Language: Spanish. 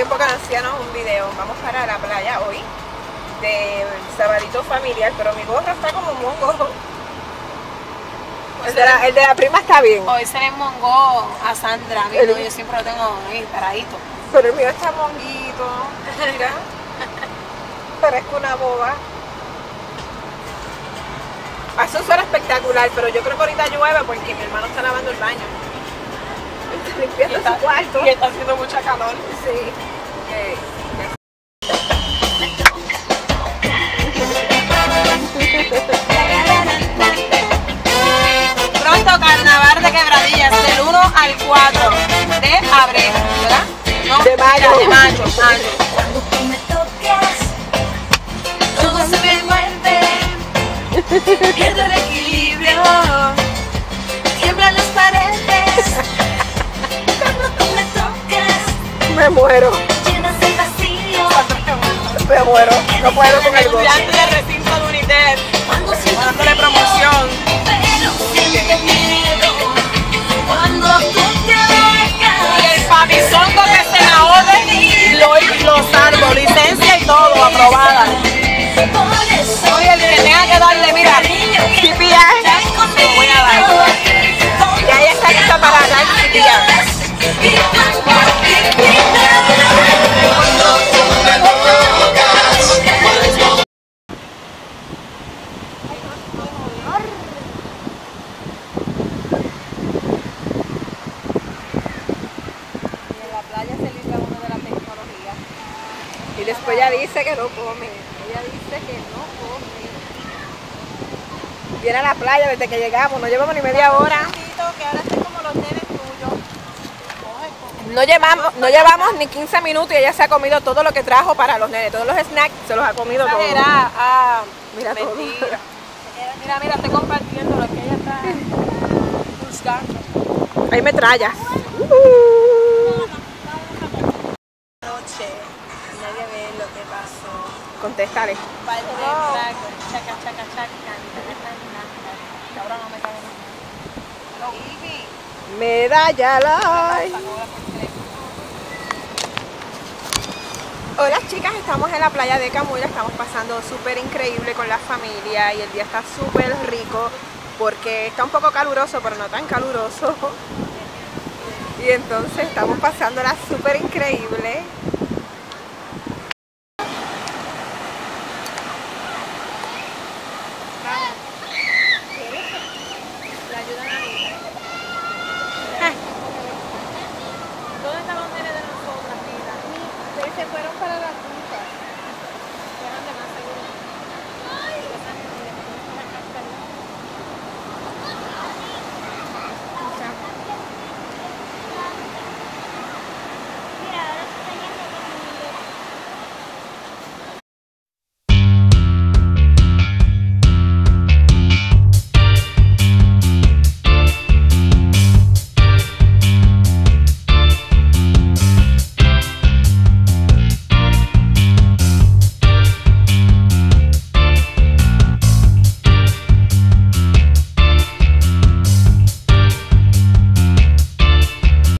tiempo que no hacíamos un video. Vamos para la playa hoy del sabadito familiar, pero mi gorra está como mongo. El de la prima está bien. Hoy se le mongó a Sandra, amigo, yo siempre lo tengo ahí paradito. Pero el mío está monguito. Mira. Parezco una boba. Hace un sol espectacular, pero yo creo que ahorita llueve porque mi hermano está lavando el baño. Está limpiando su cuarto. Y está haciendo mucha calor. Sí. Pronto Carnaval de Quebradillas, del 1 al 4 de abril, ¿verdad? No, de mayo. Mira, de mayo. Cuando tú me tocas, todo se me envuelve, pierdo el equilibrio, tiemblan las paredes. Cuando tú me tocas, Me muero. llenas el vacío. Me muero. No puedo con el gozo. Estudiante del recinto de United, Cuando siento dándole promoción. pero siento miedo. Cuando tú te Y alejas, el pabizongo que se la orden lo salvo, licencia y todo, aprobada. por eso Soy el que tenga que darle, mira, CPR, se lo voy a dar. Ya ella está lista para dar chiquilla. En la playa se libra uno de la tecnología. Y después ella dice que no come. Ella dice que no come. Viene a la playa desde que llegamos. No llevamos ni media hora. Que ahora estoy como los nenes tuyos. No llevamos ni 15 minutos y ella se ha comido todo lo que trajo para los nenes. Todos los snacks se los ha comido todo. Mira todo. Mentira. Mira, estoy compartiendo lo que ella está buscando. Hay metrallas. Noche, nadie ve lo que pasó. Contéstale. Parte del trago, chaca, chaca, chaca. Cabrón, no me cabe nada. Medalla live. Hola chicas, estamos en la playa de Camuy, estamos pasando súper increíble con la familia y el día está súper rico porque está un poco caluroso, pero no tan caluroso. Y entonces estamos pasándola súper increíble.